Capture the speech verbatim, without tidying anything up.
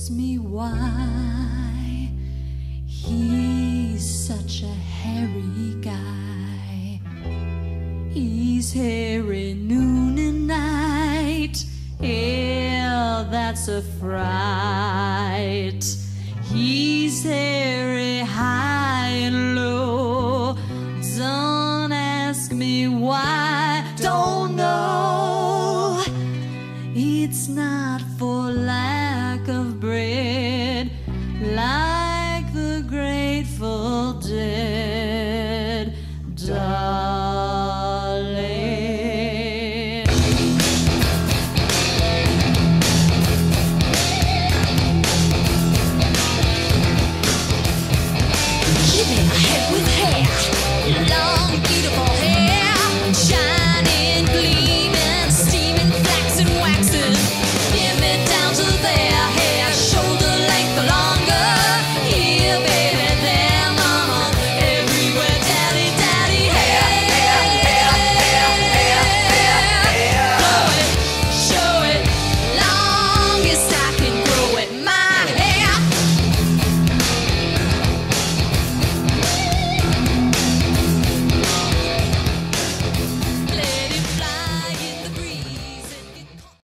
ask me why he's such a hairy guy. He's hairy noon and night. Yeah, that's a fright. He's hairy high and low. Don't ask me why. Don't know. It's not for life.